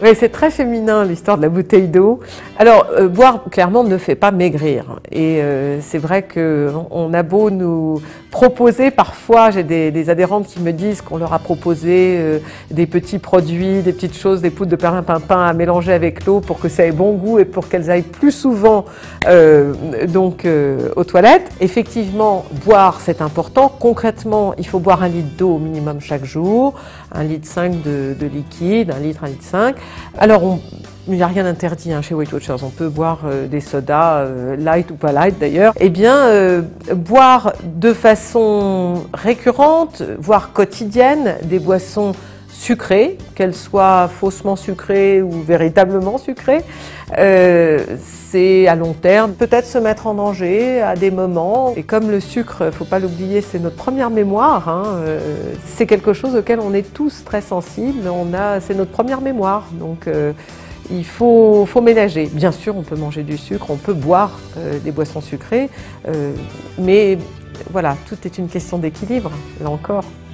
Oui, c'est très féminin l'histoire de la bouteille d'eau. Alors, boire clairement ne fait pas maigrir. Et c'est vrai qu'on a beau nous proposer, parfois j'ai des adhérentes qui me disent qu'on leur a proposé des petits produits, des petites choses, des poudres de perlimpinpin à mélanger avec l'eau pour que ça ait bon goût et pour qu'elles aillent plus souvent aux toilettes. Effectivement, boire c'est important. Concrètement, il faut boire 1 litre d'eau au minimum chaque jour, 1,5 litre de liquide, 1 litre, 1,5 litre. Alors, il n'y a rien d'interdit chez Weight Watchers, on peut boire des sodas, light ou pas light d'ailleurs. Eh bien, boire de façon récurrente, voire quotidienne, des boissons sucrées, qu'elles soient faussement sucrées ou véritablement sucrées, c'est à long terme peut-être se mettre en danger à des moments. Et comme le sucre, il ne faut pas l'oublier, c'est notre première mémoire, c'est quelque chose auquel on est tous très sensibles, c'est notre première mémoire. Donc, il faut ménager. Bien sûr, on peut manger du sucre, on peut boire des boissons sucrées, mais voilà, tout est une question d'équilibre, là encore.